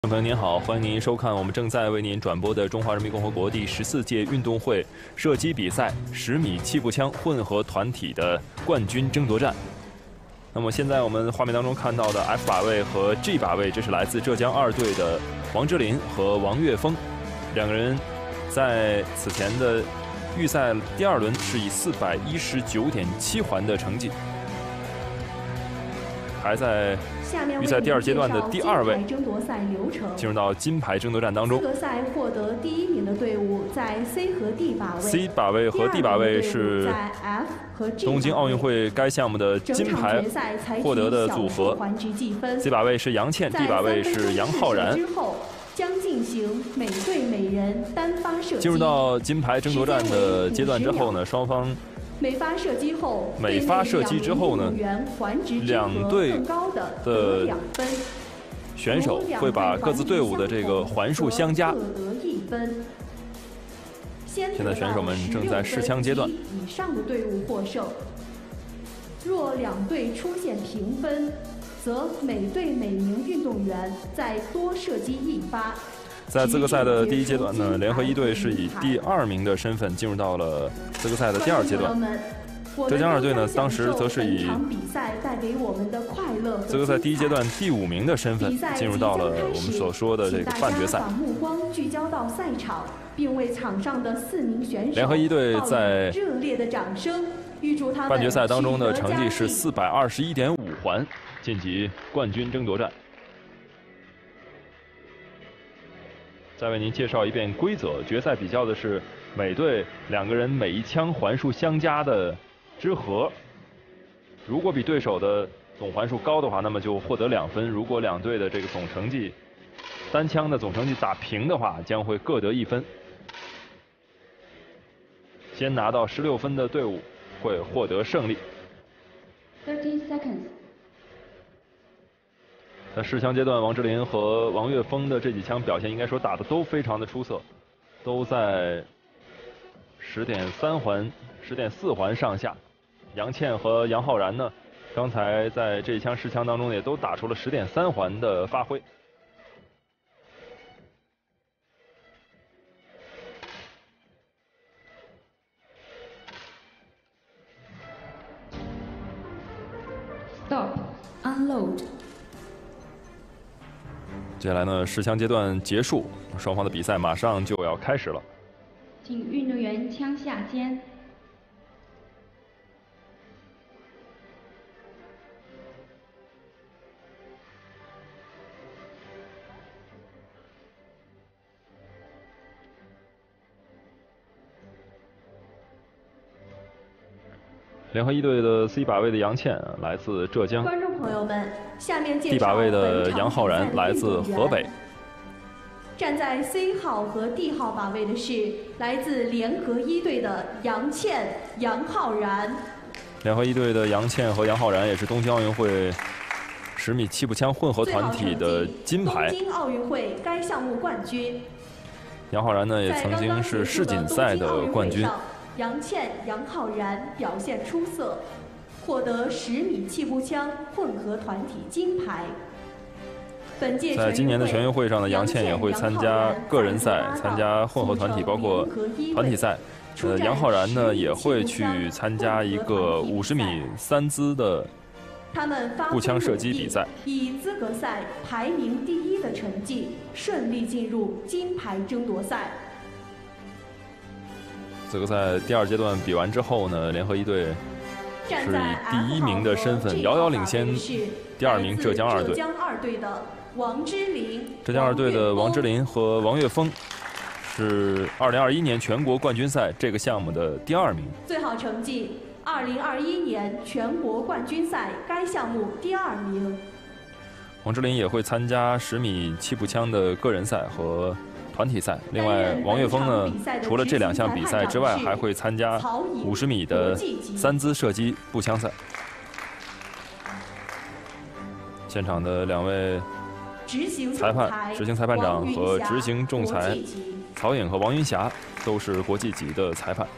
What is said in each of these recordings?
朋友您好，欢迎您收看我们正在为您转播的中华人民共和国第14届运动会射击比赛10米气步枪混合团体的冠军争夺战。那么现在我们画面当中看到的 F 靶位和 G 靶位，这是来自浙江2队的王之林和王岳峰，两个人在此前的预赛第2轮是以419.7环的成绩，排在预赛第2阶段的第2位，进入到金牌争夺战当中。 资格赛获得第1名的队伍在 C 和 D 靶位 ，C 靶位和 D 靶位是东京奥运会该项目的金牌获得的组合。C 靶位是杨倩 ，D 靶位是杨浩然。 将进行每队每人单发射击。 进入到金牌争夺战的阶段之后呢，双方每发射击之后呢，两队的选手会把各自队伍的这个环数相加。现在选手们正在试枪阶段。 以上的队伍获胜。若两队出现平分，则每队每名运动员再多射击1发。 在资格赛的第1阶段呢，联合1队是以第2名的身份进入到了资格赛的第2阶段。浙江2队呢，当时则是以资格赛第1阶段第5名的身份进入到了我们所说的这个半决赛。 把目光聚焦到赛场，并为场上的4名选手联合1队在热烈的掌声，预祝他们半决赛当中的成绩是421.5环，晋级冠军争夺战。再为您介绍一遍规则：决赛比较的是每队2个人每一枪环数相加的之和。如果比对手的总环数高的话，那么就获得2分；如果两队的这个总成绩单枪的总成绩打平的话，将会各得1分。先拿到16分的队伍会获得胜利。 30 seconds。 在试枪阶段，王之林和王岳峰的这几枪表现应该说打得都非常的出色，都在10.3环、10.4环上下。杨倩和杨浩然呢，刚才在这一枪试枪当中也都打出了10.3环的发挥。 Stop. Unload. 接下来呢，试枪阶段结束，双方的比赛马上就要开始了。 请运动员枪下肩。 联合1队的 C 靶位的杨倩来自浙江， 观众朋友们，下面介绍 D 靶位的杨浩然来自河北。 站在 C 号和 D 号靶位的是来自联合1队的杨倩、杨浩然。 联合1队的杨倩和杨浩然也是东京奥运会10米气步枪混合团体的金牌。 东京奥运会该项目冠军。 杨浩然呢，也曾经是世锦赛的冠军。 杨倩、杨浩然表现出色，获得10米气步枪混合团体金牌。 在今年的全运会上呢，杨倩也会参加个人赛、参加混合团体，包括团体赛。杨浩然呢也会去参加一个50米3姿的步枪射击比赛， 以资格赛排名第1的成绩顺利进入金牌争夺赛。 资格赛第2阶段比完之后呢，联合1队是以第1名的身份遥遥领先第2名浙江2队。 浙江2队的王之林， 浙江2队的王之林和王岳峰是2021年全国冠军赛这个项目的第2名。 最好成绩2021年全国冠军赛该项目第2名。 王之林也会参加10米气步枪的个人赛和团体赛。另外，王岳峰呢，除了这2项比赛之外，还会参加50米的3姿射击步枪赛。现场的2位执行裁判长和执行仲裁曹颖和王云霞都是国际级的裁判。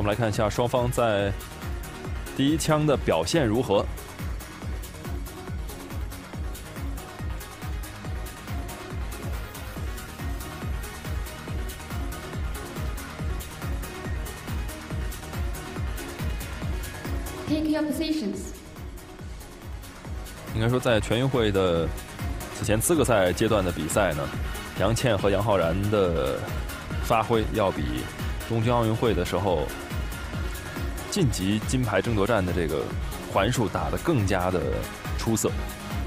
们来看一下双方在第一枪的表现如何。 Take your positions。 应该说，在全运会的此前资格赛阶段的比赛呢，杨倩和杨浩然的发挥要比东京奥运会的时候晋级金牌争夺战的这个环数打得更加的出色。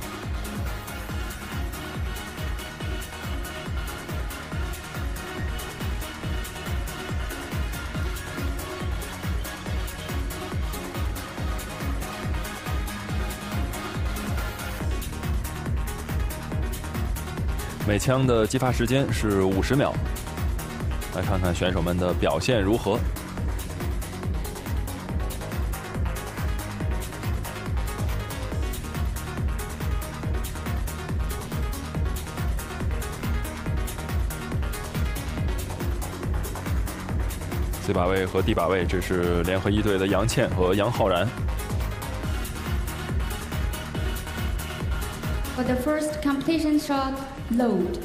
每枪的击发时间是50秒，来看看选手们的表现如何。C 把位和 D 把位，这是联合一队的杨倩和杨浩然。 For the first competition shot, load.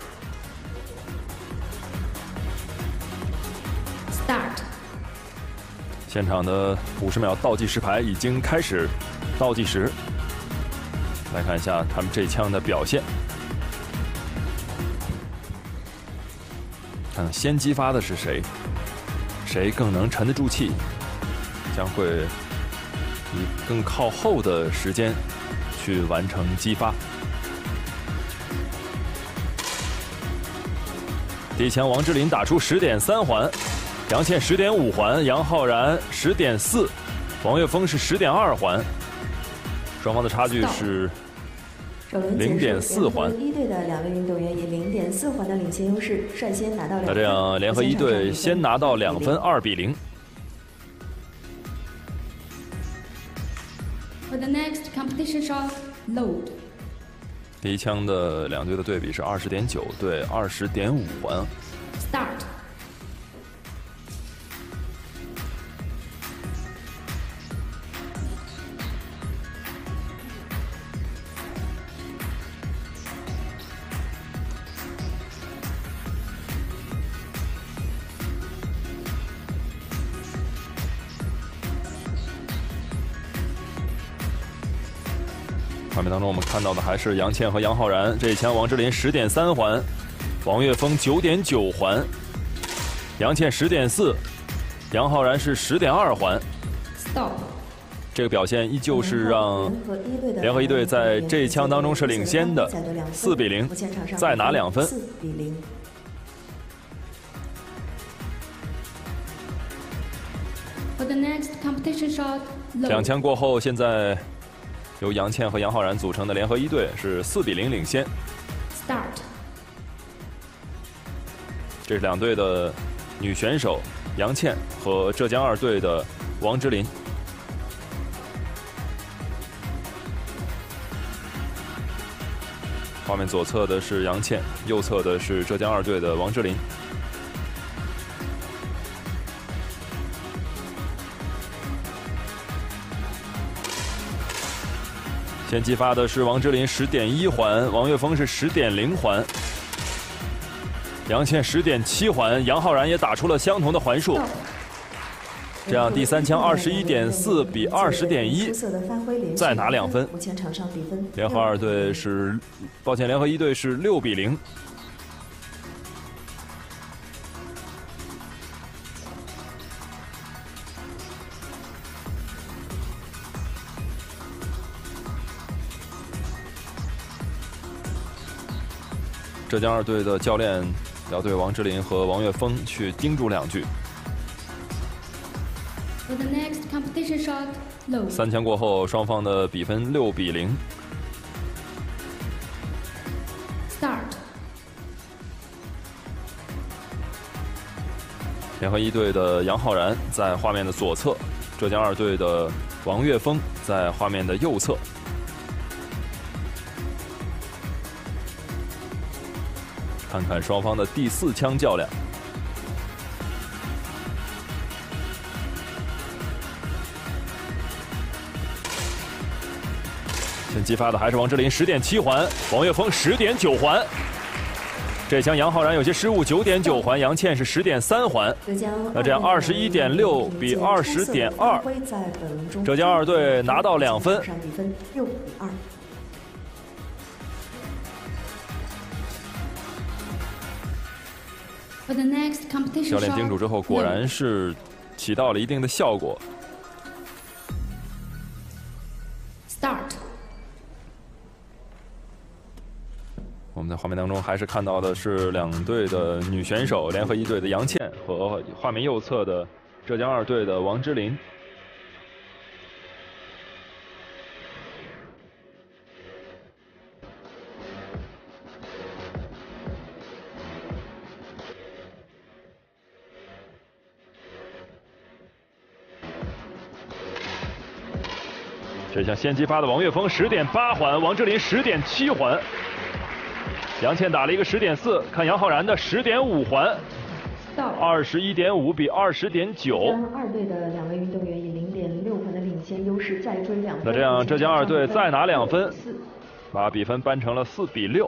Start. 现场的50秒倒计时牌已经开始倒计时，来看一下他们这枪的表现。看先击发的是谁，谁更能沉得住气，将会以更靠后的时间去完成击发。第一枪王之琳打出10.3环，杨倩10.5环，杨浩然10.4，王岳峰是10.2环，双方的差距是0.4环。 一队的2位运动员以0.4环的领先优势率先拿到2分。 那这样联合一队先拿到2分，2比0。 For the next competition shot, load. 第一枪的两队的对比是20.9对20.5环。 Start. 画面当中我们看到的还是杨倩和杨浩然，这一枪王之琳10.3环，王岳峰9.9环，杨倩10.4，杨浩然是10.2环。 Stop. 这个表现依旧是让联合一队在这一枪当中是领先的，4比0，再拿2分。 4比0。 For the next competition shot, load. 两枪过后，现在由杨倩和杨浩然组成的联合一队是4比0领先。 Start. 这是两队的女选手杨倩和浙江2队的王之琳。画面左侧的是杨倩，右侧的是浙江2队的王之琳。先击发的是王之琳10.1环，王岳峰是10.0环，杨倩10.7环，杨浩然也打出了相同的环数。这样第三枪21.4比20.1，再拿2分。 目前场上比分联合2队是，抱歉，联合一队是6比0。浙江2队的教练要对王之琳和王岳峰去叮嘱2句。 For the next competition shot, load. 3枪过后，双方的比分6比0。 Start. 联合一队的杨浩然在画面的左侧，浙江2队的王岳峰在画面的右侧。看看双方的第4枪较量。 先击发的还是王之琳10.7环，王岳峰10.9环。这枪杨浩然有些失误，9.9环，杨倩是10.3环。那这样21.6比20.2，浙江二队拿到2分。 比分6比2。 教练叮嘱之后，果然是起到了一定的效果。 Start。 我们在画面当中还是看到的是2队的女选手，联合1队的杨倩和画面右侧的浙江2队的王之琳。这项先击发的王岳峰10.8环，王之琳10.7环。杨倩打了一个10.4，看杨浩然的10.5环，21.5比20.9。 二队的2位运动员以0.6环的领先优势再追2分。 那这样浙江2队再拿2分，把比分扳成了4比6。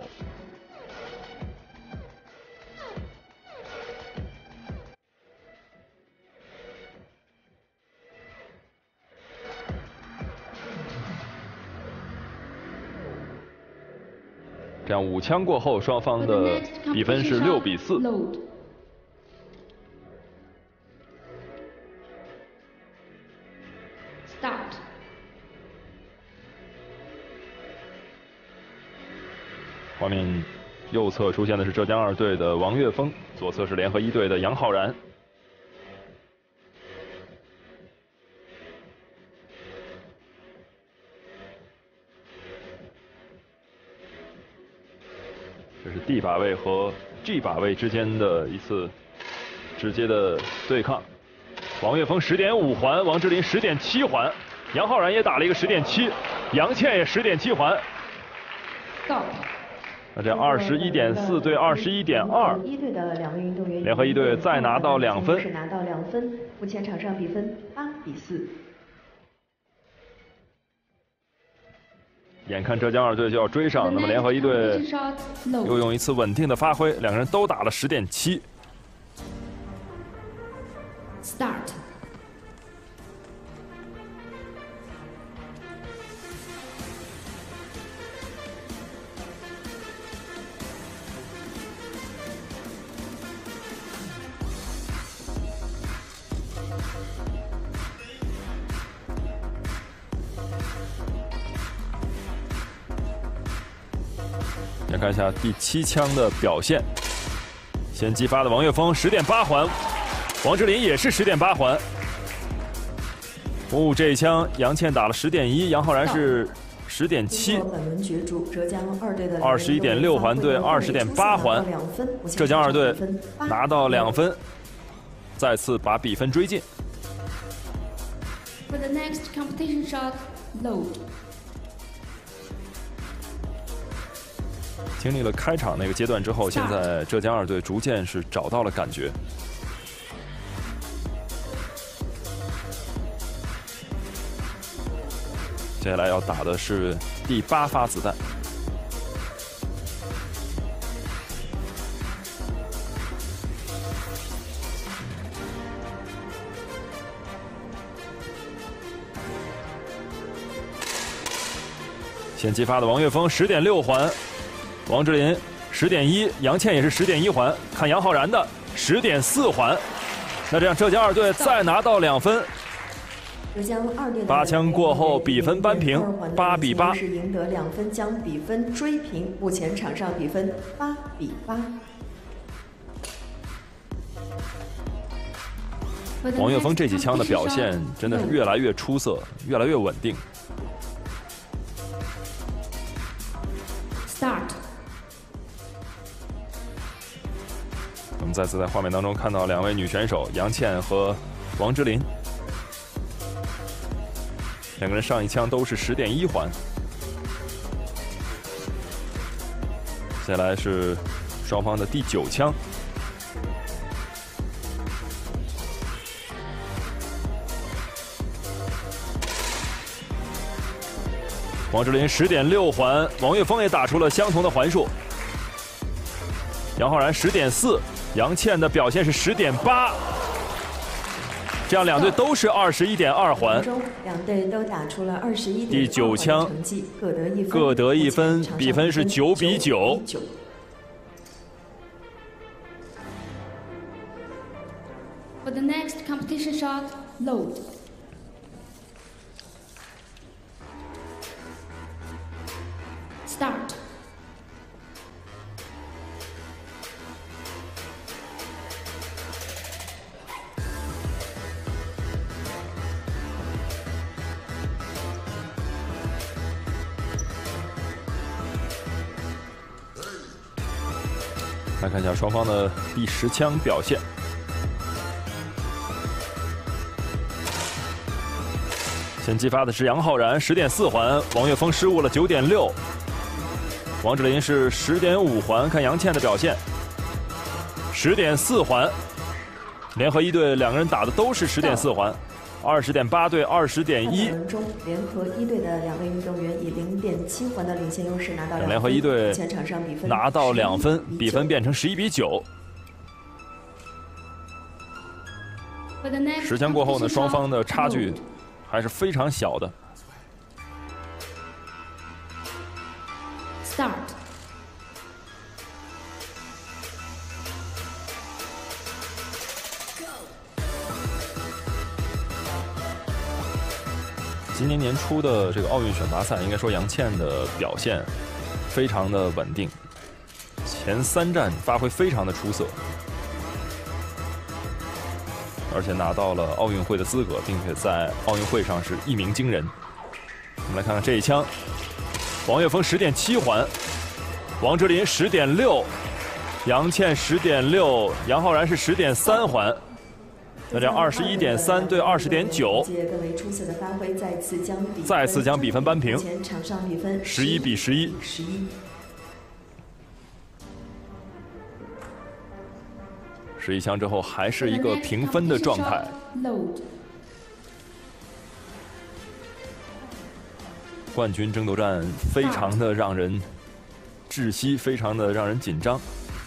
这样5枪过后，双方的比分是6比4。 Start。 画面右侧出现的是浙江2队的王岳峰，左侧是联合1队的杨浩然。这是 D 靶位和 G 靶位之间的一次直接的对抗。王岳峰10.5环，王之琳10.7环，杨浩然也打了一个10.7，杨倩也10.7环。那这样21.4对21.2。 1队的2位运动员， 联合1队再拿到2分， 是拿到2分。目前场上比分8比4。 眼看浙江2队就要追上，那么联合1队又用一次稳定的发挥，2个人都打了10.7。 Start。 来看一下第7枪的表现。先击发的王岳峰10.8环，王之琳也是10.8环。这一枪杨倩打了10.1，杨浩然是10.7。 本轮角逐，浙江2队的 21.6环对20.8环，浙江2队拿到2分，再次把比分追进。 For the next competition shot, load。 经历了开场那个阶段之后，现在浙江2队逐渐是找到了感觉。接下来要打的是第8发子弹。先击发的王岳峰10.6环。王之琳10.1，杨倩也是10.1环，看杨浩然的10.4环。那这样浙江2队再拿到2分。 浙江2队 8枪过后，比分扳平，8比8。 是赢得2分，将比分追平。目前场上比分8比8。 王岳峰这几枪的表现真的是越来越出色，越来越稳定。 Start。 我们再次在画面当中看到2位女选手杨倩和王之琳，2个人上一枪都是10.1环。接下来是双方的第9枪。 王志林10.6环，王岳峰也打出了相同的环数。杨浩然10.4，杨倩的表现是10.8，这样两队都是21.2环。 两队都打出了21.2 第9枪成绩，各得1分，比分是9比9。 For the next competition shot, load. Start. 来看一下双方的第10枪表现。先击发的是杨浩然10.4环，王岳峰失误了9.6，王志林是10.5环。看杨倩的表现，10.4环，联合一队两个人打的都是10.4环，20.8对20.1。 轮中，联合一队的两位运动员以0.7环的领先优势拿到2分。 联合一队前场上比分拿到2分，比分变成11比9。10枪过后呢，双方的差距还是非常小的。 Start. 今年年初的这个奥运选拔赛，应该说杨倩的表现非常的稳定，前3站发挥非常的出色，而且拿到了奥运会的资格，并且在奥运会上是一鸣惊人。我们来看看这一枪，王岳峰10.7环，王志林10.6，杨倩10.6，杨浩然是10.3环。那这样21.3对20.9，再次将比分扳平，11比11。11枪之后还是一个平分的状态。冠军争夺战非常的让人窒息，非常的让人紧张。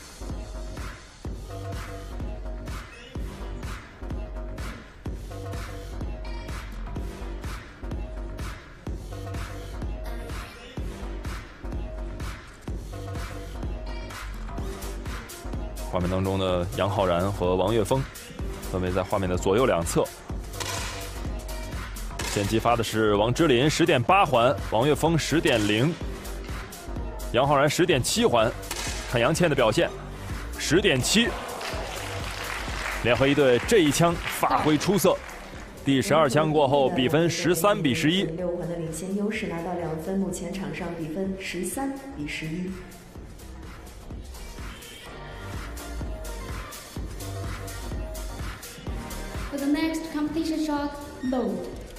画面当中的杨浩然和王岳峰分别在画面的左右两侧。先击发的是王之琳10.8环，王岳峰10.0，杨浩然10.7环。看杨倩的表现，10.7。联合一队这一枪发挥出色。第12枪过后，比分13比11。 6环的领先优势拿到2分，目前场上比分13比11。 For the next competition shot, load.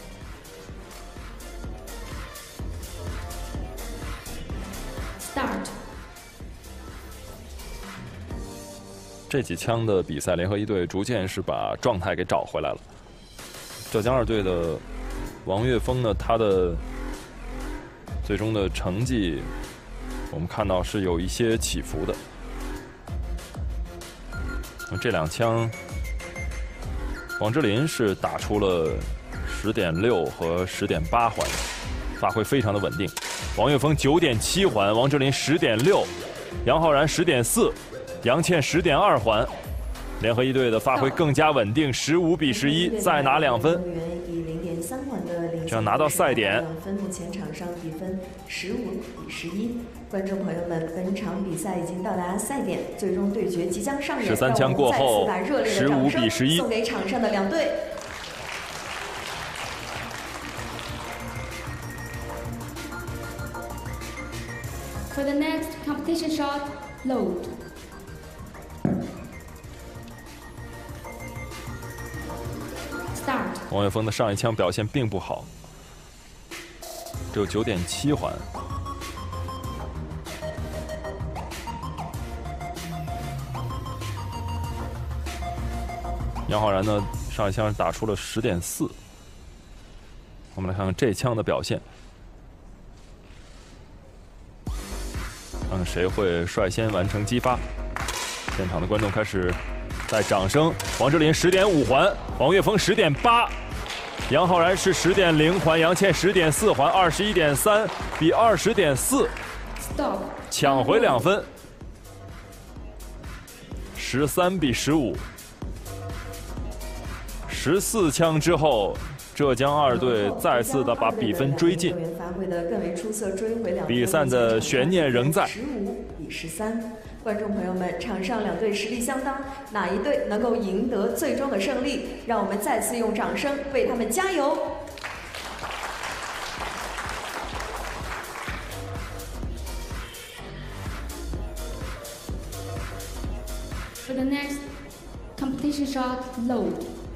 Start. 这几枪的比赛，联合一队逐渐是把状态给找回来了。浙江2队的王岳峰呢，他的最终的成绩，我们看到是有一些起伏的。这2枪，王之琳是打出了10.6和10.8环，发挥非常的稳定。王岳峰9.7环，王之琳10.6，杨浩然10.4，杨倩10.2环。联合一队的发挥更加稳定，15比11，再拿2分，这样拿到赛点。 2分，目前场上比分15比11。观众朋友们，本场比赛已经到达赛点，最终对决即将上演。 13枪过后，15比11， 送给场上的2队。 For the next competition shot, load. Start. 王岳峰的上一枪表现并不好，只有9.7环。杨浩然呢，上一枪打出了10.4。我们来看看这枪的表现。 看谁会率先完成激发。现场的观众开始带掌声。王之琳10.5环，王岳峰10.8，杨浩然是10.0环，杨倩10.4环，21.3比20.4，抢回2分，13比15。14枪之后，浙江2队再次的把比分追近。比赛的悬念仍在。15 比13。观众朋友们，场上2队实力相当，哪一队能够赢得最终的胜利？让我们再次用掌声为他们加油！ For the next competition shot, load.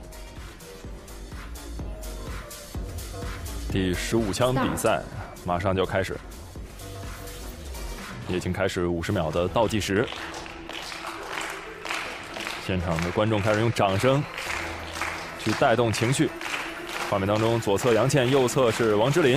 第15枪比赛马上就开始，已经开始50秒的倒计时。现场的观众开始用掌声去带动情绪。画面当中，左侧杨倩，右侧是王之琳。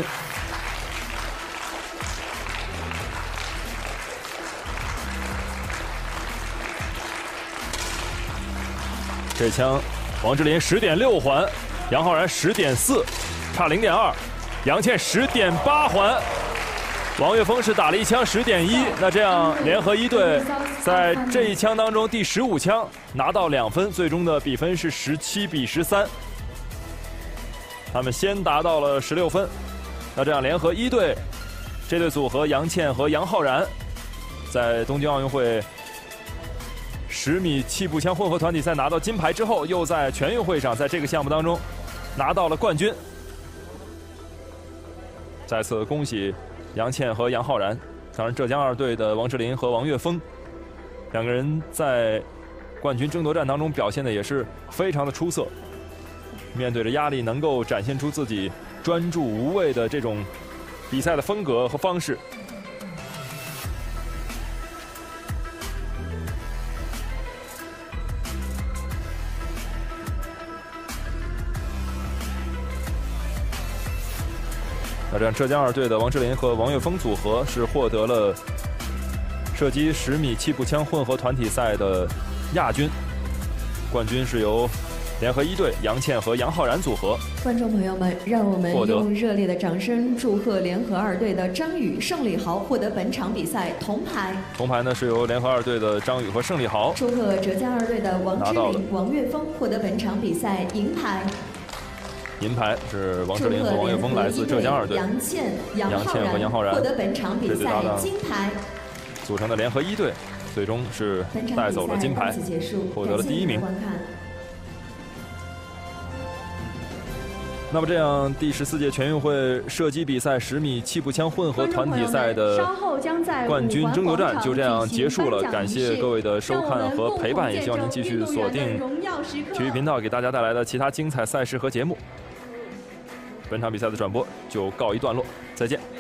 这枪，王之琳10.6环，杨浩然10.4，差0.2，杨倩10.8环，王岳峰是打了一枪10.1。那这样联合1队在这一枪当中第15枪拿到2分，最终的比分是17比13。他们先达到了16分。那这样联合1队这对组合杨倩和杨浩然，在东京奥运会 10米气步枪混合团体赛拿到金牌之后，又在全运会上在这个项目当中拿到了冠军。再次恭喜杨倩和杨浩然。当然，浙江2队的王之琳和王岳峰2个人在冠军争夺战当中表现的也是非常的出色。面对着压力，能够展现出自己专注无畏的这种比赛的风格和方式。 那这样，浙江2队的王之琳和王岳峰组合是获得了射击10米气步枪混合团体赛的亚军，冠军是由联合1队杨倩和杨浩然组合。 观众朋友们，让我们用热烈的掌声祝贺联合2队的张宇、盛礼豪获得本场比赛铜牌。 铜牌呢是由联合2队的张宇和盛礼豪。 祝贺浙江2队的王之琳、王岳峰获得本场比赛银牌。 银牌是王之琳和王岳峰，来自浙江2队。 杨倩、 和杨浩然获得本场比赛金牌。 组成的联合1队，最终是带走了金牌，获得了第1名。那么这样，第14届全运会射击比赛10米气步枪混合团体赛的冠军争夺战就这样结束了。感谢各位的收看和陪伴，也希望您继续锁定体育频道给大家带来的其他精彩赛事和节目。 本场比赛的转播就告一段落，再见。